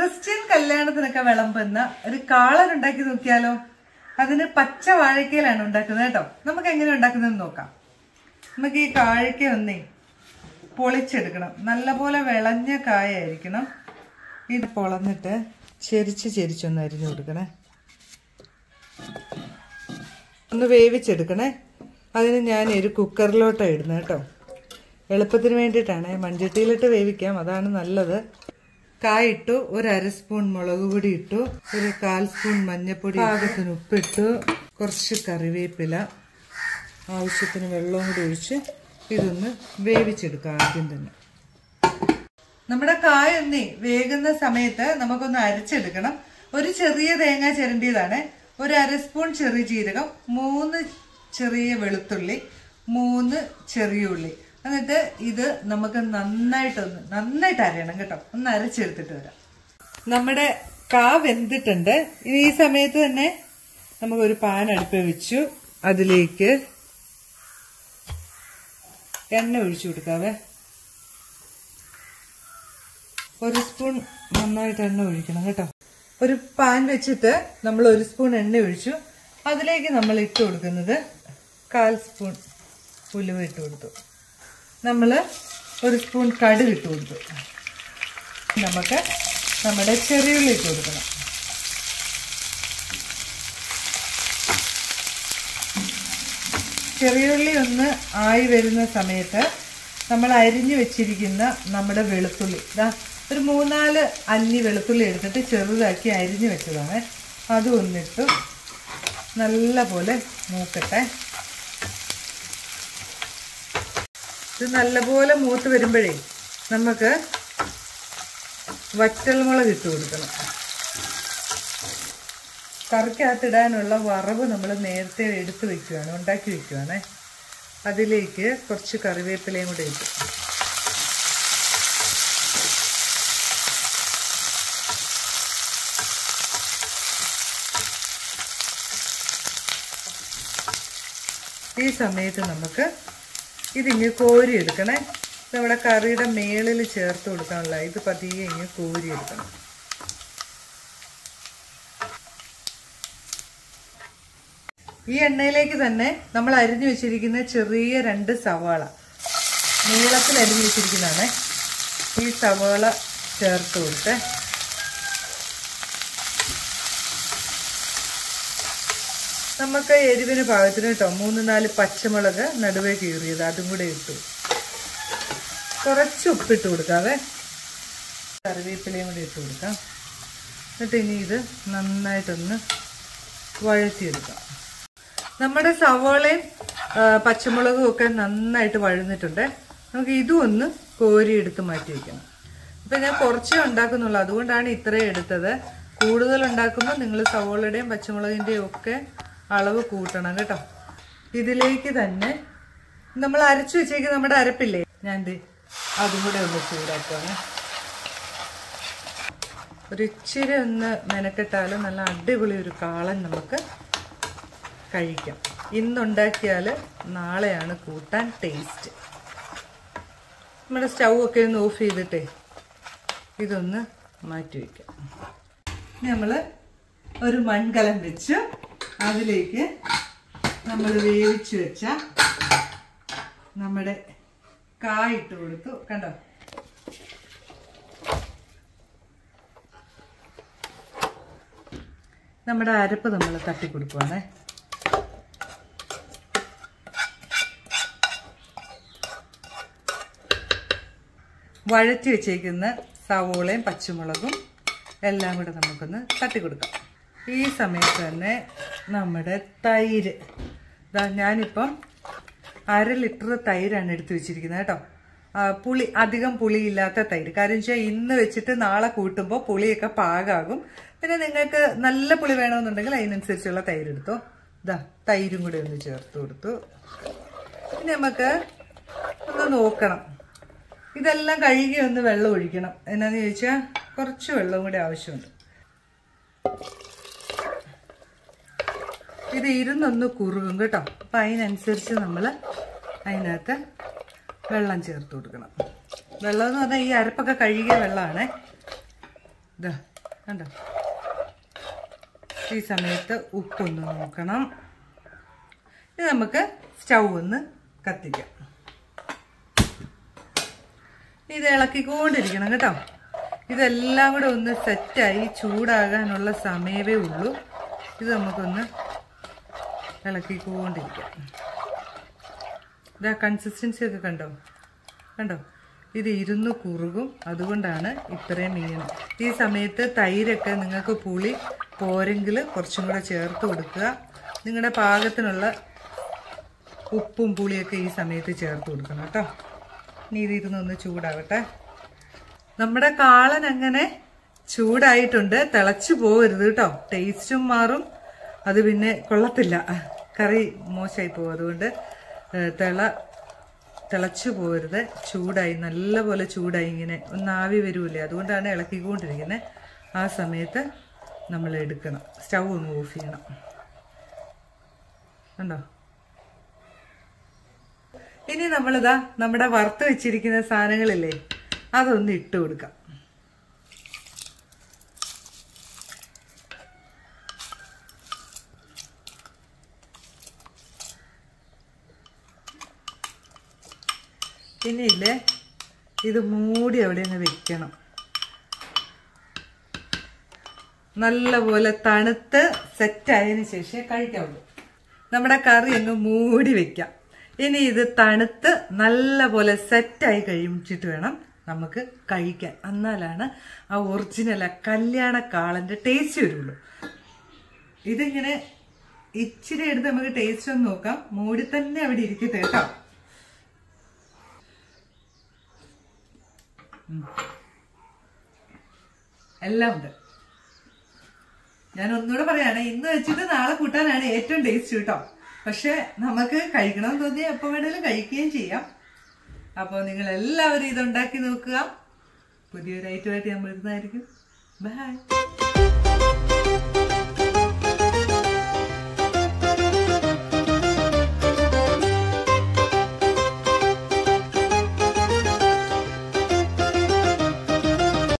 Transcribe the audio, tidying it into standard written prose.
Christian കല്യാണത്തിനൊക്കെ വിളമ്പുന്ന ഒരു കാളൻ ഉണ്ടാക്കി നോക്കിയാലോ? അതിന് പച്ച വാഴക്കയിലാണ് ഉണ്ടാക്കുന്നത് കേട്ടോ. നമുക്ക് എങ്ങനെ ഉണ്ടാക്കുന്നതെന്ന് നോക്കാം. നമുക്ക് ഈ കാഴയ്ക്ക ഒന്നേ പൊളിച്ചെടുക്കണം. നല്ലപോലെ വിളഞ്ഞ കായായിരിക്കണം. ഇത് പൊളന്നിട്ട് ചെരിച്ചൊന്ന് അരിഞ്ഞു കൊടുക്കണേ. ഒന്ന് വേവിച്ചെടുക്കണേ. അതിന് ഞാൻ ഒരു കുക്കറിലോട്ടാണ് ഇടുന്നത് കേട്ടോ. എളുപ്പത്തിന് വേണ്ടിയിട്ടാണ്. മൺചട്ടിയിലിട്ട് വേവിക്കാം, അതാണ് നല്ലത്. കായിട്ടു, ഒരു അര സ്പൂൺ മുളക് പൊടി ഇട്ടു, ഒരു 1/4 സ്പൂൺ മഞ്ഞൾപ്പൊടി, പാകത്തിന് ഉപ്പിട്ടു, കുറച്ച് കറിവേപ്പില, ആവശ്യത്തിന് വെള്ളവും കൂടി ഒഴിച്ച് ഇതൊന്ന് വേവിച്ചെടുക്കാം. ആദ്യം തന്നെ നമ്മുടെ കായ ഒന്നേ വേകുന്ന സമയത്ത് നമുക്കൊന്ന് അരച്ചെടുക്കണം. ഒരു ചെറിയ തേങ്ങ ചിരണ്ടിയതാണ്, ഒരു അര സ്പൂൺ ചെറിയ ജീരകം, 3 ചെറിയ വെളുത്തുള്ളി, 3 ചെറിയ ഉള്ളി. എന്നിട്ട് ഇത് നമുക്ക് നന്നായിട്ട് അരയണം കേട്ടോ. ഒന്ന് അരച്ചെടുത്തിട്ട് വരാം. നമ്മുടെ കാ വെന്തിട്ടുണ്ട്. ഈ സമയത്ത് തന്നെ നമുക്കൊരു പാൻ അടുപ്പ് വെച്ചു. അതിലേക്ക് എണ്ണ ഒഴിച്ചു കൊടുക്കാവേ. 1 സ്പൂൺ നന്നായിട്ട് എണ്ണ ഒഴിക്കണം കേട്ടോ. ഒരു പാൻ വെച്ചിട്ട് നമ്മൾ 1 സ്പൂൺ എണ്ണ ഒഴിച്ചു. അതിലേക്ക് നമ്മൾ ഇട്ട് കൊടുക്കുന്നത് 1/4 സ്പൂൺ ഉലുവ ഇട്ട് കൊടുത്തു. നമ്മൾ 1 സ്പൂൺ കടുക് ഇട്ട് കൊടുത്തു. നമുക്ക് നമ്മുടെ ചെറിയുള്ളി ഇട്ട് കൊടുക്കണം. ചെറിയുള്ളി ഒന്ന് ആയി വരുന്ന സമയത്ത് നമ്മൾ അരിഞ്ഞു വെച്ചിരിക്കുന്ന നമ്മുടെ വെളുത്തുള്ളി, ഒരു 3-4 അല്ലി വെളുത്തുള്ളി എടുത്തിട്ട് ചെറുതാക്കി അരിഞ്ഞു വെച്ചതാണ്, അത് ഒന്നിട്ട് നല്ല പോലെ മൂക്കട്ടെ. ഇത് നല്ലപോലെ മൂത്ത് വരുമ്പോഴേ നമുക്ക് വറ്റൽമുളക് ഇട്ട് കൊടുക്കണം. കറിക്കകത്തിടാനുള്ള വറവ് നമ്മൾ നേരത്തെ എടുത്ത് വെക്കുകയാണ്, ഉണ്ടാക്കി വെക്കുകയാണ്. അതിലേക്ക് കുറച്ച് കറിവേപ്പിലയും കൂടെ ഇട്ടു. ഈ സമയത്ത് നമുക്ക് ഇതിങ്ങ് കോരിയെടുക്കണേ. നമ്മുടെ കറിയുടെ മേളിൽ ചേർത്ത് കൊടുക്കാനുള്ള ഇത് പതിയെ ഇങ്ങ് കോരിയെടുക്കണം. ഈ എണ്ണയിലേക്ക് തന്നെ നമ്മൾ അരിഞ്ഞു വെച്ചിരിക്കുന്ന ചെറിയ 2 സവാള നീളത്തിൽ അരിഞ്ഞു വെച്ചിരിക്കുന്നതാണ്. ഈ സവാള ചേർത്ത് കൊടുത്ത് നമുക്ക് എരിവിന് പാകത്തിന് കേട്ടോ 3-4 പച്ചമുളക് നടുവേ കീറിയത് അതും കൂടെ ഇട്ടു. കുറച്ച് ഉപ്പിട്ട് കൊടുക്കാവേ. കറിവേപ്പിലയും കൂടി ഇട്ട് കൊടുക്കാം. എന്നിട്ട് ഇനി ഇത് നന്നായിട്ടൊന്ന് വഴറ്റിയെടുക്കാം. നമ്മുടെ സവാളയും പച്ചമുളകും ഒക്കെ നന്നായിട്ട് വഴന്നിട്ടുണ്ട്. നമുക്ക് ഇതും ഒന്ന് കോരിയെടുത്ത് മാറ്റി വയ്ക്കണം. ഇപ്പം ഞാൻ കുറച്ചേ ഉണ്ടാക്കുന്നുള്ളൂ, അതുകൊണ്ടാണ് ഇത്രയും എടുത്തത്. കൂടുതൽ ഉണ്ടാക്കുമ്പോൾ നിങ്ങൾ സവാളയുടെയും പച്ചമുളകിൻ്റെയും ഒക്കെ അളവ് കൂട്ടണം കേട്ടോ. ഇതിലേക്ക് തന്നെ നമ്മൾ അരച്ചു വെച്ചേക്ക് നമ്മുടെ അരപ്പില്ലേ, ഞാൻ അതും കൂടെ ഒന്ന് ചൂടാക്കുകയാണ്. ഒരു ഇച്ചിരി ഒന്ന് മെനക്കെട്ടാലും നല്ല അടിപൊളി ഒരു കാളൻ നമുക്ക് കഴിക്കാം. ഇന്നുണ്ടാക്കിയാൽ നാളെയാണ് കൂട്ടാൻ ടേസ്റ്റ്. നമ്മുടെ സ്റ്റൗ ഒക്കെ ഒന്ന് ഓഫ് ചെയ്തിട്ടേ ഇതൊന്ന് മാറ്റി വയ്ക്കാം. നമ്മൾ ഒരു മൺകലം വെച്ച് അതിലേക്ക് നമ്മൾ വേവിച്ച് വെച്ച നമ്മുടെ കായിട്ട് കൊടുത്തു. കണ്ടോ, നമ്മുടെ അരപ്പ് നമ്മൾ തട്ടിക്കൊടുക്കുവാണേ. വഴറ്റി വെച്ചേക്കുന്ന സവോളയും പച്ചമുളകും എല്ലാം കൂടെ നമുക്കൊന്ന് തട്ടിക്കൊടുക്കാം. ഈ സമയത്ത് തന്നെ നമ്മുടെ തൈര്, ഞാനിപ്പം 1/2 ലിറ്റർ തൈരാണ് എടുത്തു വെച്ചിരിക്കുന്നത് കേട്ടോ. അധികം പുളിയില്ലാത്ത തൈര്. കാര്യം വെച്ചാൽ ഇന്ന് വെച്ചിട്ട് നാളെ കൂട്ടുമ്പോൾ പുളിയൊക്കെ പാകാകും. പിന്നെ നിങ്ങൾക്ക് നല്ല പുളി വേണമെന്നുണ്ടെങ്കിൽ അതിനനുസരിച്ചുള്ള തൈര് എടുത്തോ. തൈരും കൂടെ ഒന്ന് ചേർത്ത് കൊടുത്തു. ഇനി നമുക്ക് ഒന്ന് നോക്കണം. ഇതെല്ലാം കഴുകി ഒന്ന് വെള്ളം ഒഴിക്കണം. എന്നാന്ന് ചോദിച്ചാൽ കുറച്ച് വെള്ളം കൂടി ആവശ്യമുണ്ട്. ഇത് ഇരുന്നൊന്ന് കുറുകും കേട്ടോ. അപ്പം അതിനനുസരിച്ച് നമ്മൾ അതിനകത്ത് വെള്ളം ചേർത്ത് കൊടുക്കണം. വെള്ളം എന്ന് പറഞ്ഞാൽ ഈ അരപ്പൊക്കെ കഴുകിയ വെള്ളമാണ്. കണ്ടോ? ഈ സമയത്ത് ഉപ്പൊന്ന് നോക്കണം. ഇത് നമുക്ക് സ്റ്റൗ ഒന്ന് കത്തിക്കാം. ഇത് ഇളക്കിക്കൊണ്ടിരിക്കണം കേട്ടോ. ഇതെല്ലാം കൂടെ ഒന്ന് സെറ്റായി ചൂടാകാനുള്ള സമയമേ ഉള്ളൂ. ഇത് നമുക്കൊന്ന് ഇളക്കിക്കൊണ്ടിരിക്കാം. ഇതാ കൺസിസ്റ്റൻസി ഒക്കെ കണ്ടോ? ഇത് ഇരുന്ന് കുറുകും. അതുകൊണ്ടാണ് ഇത്രയും ഇങ്ങനെ. ഈ സമയത്ത് തൈരൊക്കെ നിങ്ങൾക്ക് പുളി പോരെങ്കിൽ കുറച്ചും കൂടെ ചേർത്ത് കൊടുക്കുക. നിങ്ങളുടെ പാകത്തിനുള്ള ഉപ്പും പുളിയൊക്കെ ഈ സമയത്ത് ചേർത്ത് കൊടുക്കണം കേട്ടോ. ഇനി ഇതിരുന്നൊന്ന് ചൂടാവട്ടെ. നമ്മുടെ കാളൻ അങ്ങനെ ചൂടായിട്ടുണ്ട്. തിളച്ചു പോകരുത് കേട്ടോ, ടേസ്റ്റും മാറും. അത് പിന്നെ കൊള്ളത്തില്ല, കറി മോശമായി പോകും. അതുകൊണ്ട് തിളച്ചു പോകരുത്. ചൂടായി, നല്ലപോലെ ചൂടായി, ഇങ്ങനെ ഒന്ന് ആവി വരൂലേ, അതുകൊണ്ടാണ് ഇളക്കിക്കൊണ്ടിരിക്കുന്നത്. ആ സമയത്ത് നമ്മൾ എടുക്കണം, സ്റ്റൗ ഒന്ന് ഓഫ് ചെയ്യണം. കണ്ടോ? ഇനി നമ്മളിതാ നമ്മുടെ വറുത്ത് വെച്ചിരിക്കുന്ന സാധനങ്ങളില്ലേ, അതൊന്ന് ഇട്ട് കൊടുക്കാം. പിന്നെ ഇല്ലേ, ഇത് മൂടി അവിടെ ഒന്ന് വെക്കണം. നല്ലപോലെ തണുത്ത് സെറ്റായതിനു ശേഷം കഴിക്കാവുള്ളൂ. നമ്മുടെ കറി അങ്ങ് മൂടി വെക്കാം. ഇനി ഇത് തണുത്ത് നല്ലപോലെ സെറ്റായി കഴിച്ചിട്ട് വേണം നമുക്ക് കഴിക്കാൻ. എന്നാലാണ് ആ ഒറിജിനൽ കല്യാണ കാളന്റെ ടേസ്റ്റ് വരുള്ളൂ. ഇതിങ്ങനെ ഇച്ചിരി എടുത്ത് നമുക്ക് ടേസ്റ്റ് ഒന്ന് നോക്കാം. മൂടി തന്നെ അവിടെ ഇരിക്കട്ടെ കേട്ടോ. എല്ലാം ഉണ്ട്. ഞാൻ ഒന്നുകൂടെ പറയാണ്, ഇന്ന് വെച്ചിട്ട് നാളെ കൂട്ടാനാണ് ഏറ്റവും ടേസ്റ്റ് കേട്ടോ. പക്ഷെ നമുക്ക് കഴിക്കണമെന്ന് തോന്നിയാൽ എപ്പോൾ വേണേലും കഴിക്കുകയും ചെയ്യാം. അപ്പോൾ നിങ്ങൾ എല്ലാവരും ഇതുണ്ടാക്കി നോക്കുക. പുതിയൊരു ഐറ്റമായിട്ട് ഞാൻ വരുന്നതായിരിക്കും. ബൈ.